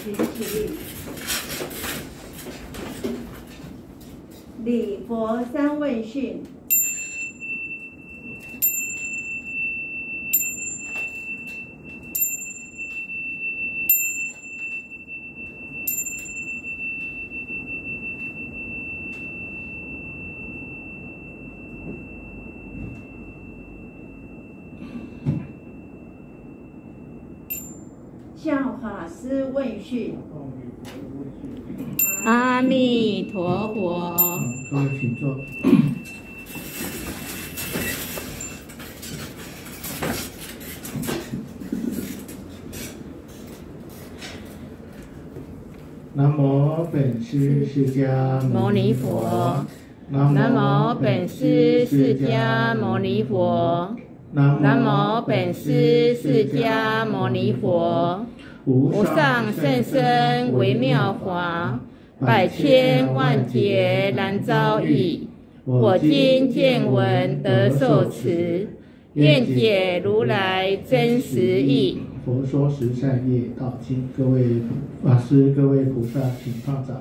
行起立，礼佛三问讯。向法师问讯。 阿弥陀佛。 各位请坐。南无本师释迦牟尼佛。 南无本师释迦牟尼佛。南无本师释迦牟尼佛。无上甚深微妙法，百千万劫难遭遇。我今见闻得受持，愿解如来真实义。 佛说十善业道经，各位法师、各位菩萨，请放掌。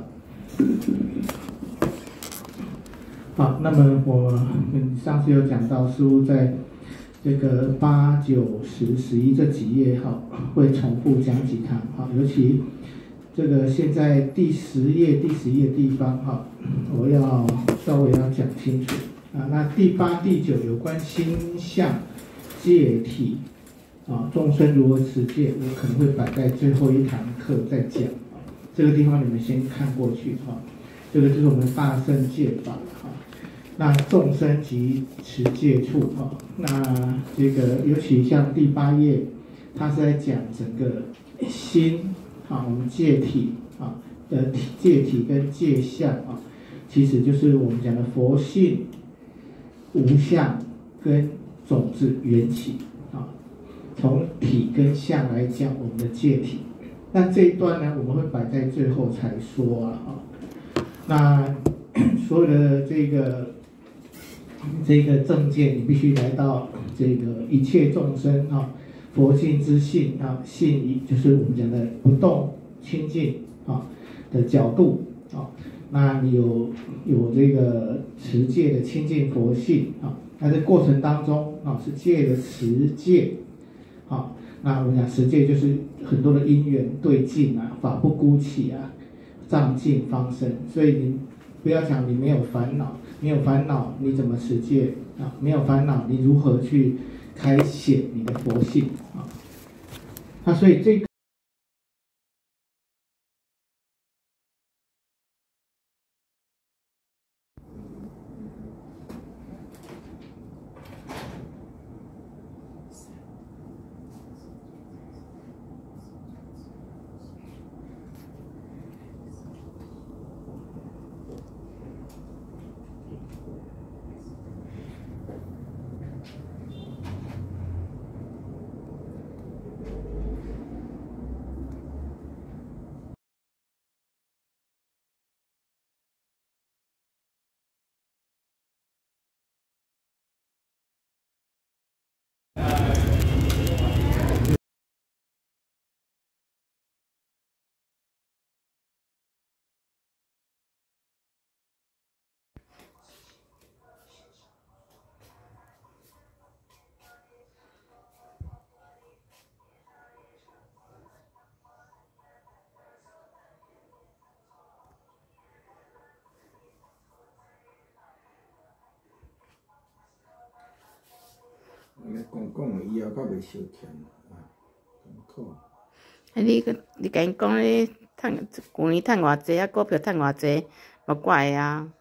好，那么我们上次有讲到，师父在这个8、9、10、11这几页哈，会重复讲几堂哈，尤其这个现在第10页、第11页地方哈，我要稍微要讲清楚啊。那第8、第9有关心相、戒体啊，众生如何持戒，我可能会摆在最后一堂课再讲啊。这个地方你们先看过去哈，这个就是我们大乘戒法哈。那众生及持戒处哈，那这个尤其像第8页，它是在讲整个心啊，我们戒体啊的戒体跟戒相啊，其实就是我们讲的佛性、无相跟种子缘起啊。从体跟相来讲我们的戒体，那这一段呢，我们会摆在最后才说啊。那所有的这个正见，你必须来到这个一切众生啊，佛性之性啊，性就是我们讲的不动清净啊的角度啊。那你有这个持戒的清净佛性啊，那在过程当中啊是戒的持戒啊。那我们讲持戒就是很多的因缘对境啊，法不孤起啊，藏尽方生。所以你不要讲你没有烦恼。没有烦恼，你怎么持戒啊？没有烦恼，你如何去开显你的佛性啊？那所以这个。讲以后较袂受甜啊，痛苦。 你甲因讲你赚旧年赚偌济啊，股票赚偌济，无怪啊。